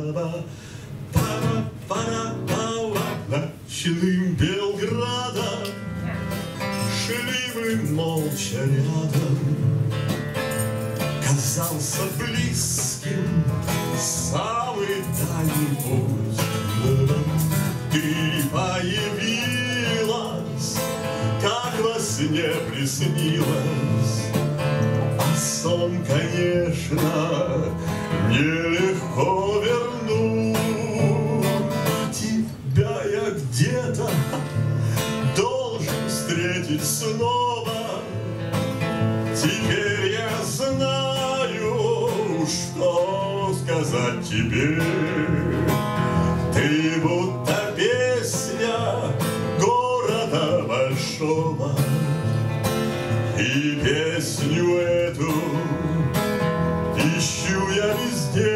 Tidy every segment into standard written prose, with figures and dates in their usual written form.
Ночным Белградом шли мы молча рядом. Казался близким самый дальний путь. Ты появилась, как во сне приснилась, а сон, конечно, нелегко вернуть. Тебя я где-то должен встретить снова. Теперь я знаю, что сказать тебе. Ты будто песня города большого, и песню эту ищу я везде.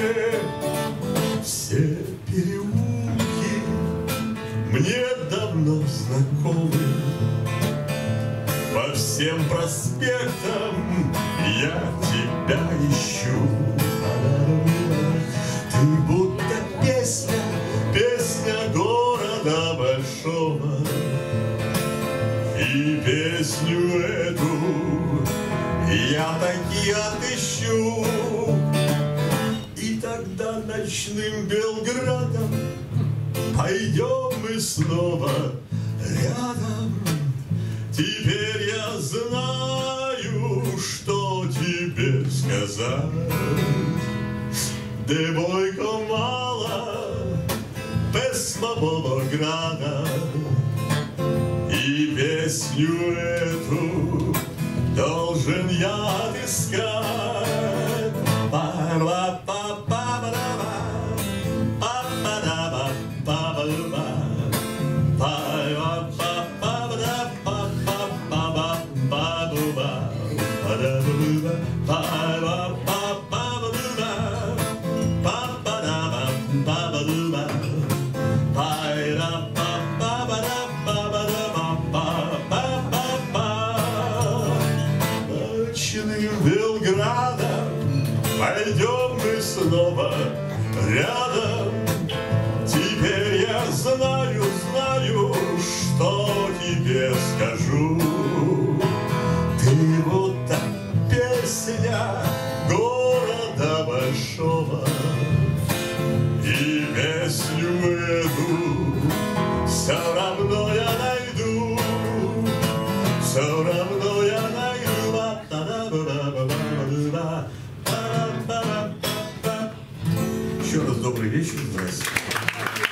Все переулки мне давно знакомы, по всем проспектам я тебя ищу. Ты будто песня, песня города большого, и песню эту я таки отыщу. И тогда ночным Белградом пойдем мы снова рядом. Теперь я знаю, что тебе сказать. Де бойко мала, без Волгограда, и песню эту должен я отыскать. Ночным Белградом пойдем мы снова рядом. Теперь я знаю, что тебе скажу. Ты будто песня города большого, и песню эту все равно я найду, все равно я найду. Еще раз добрый вечер, здравствуйте.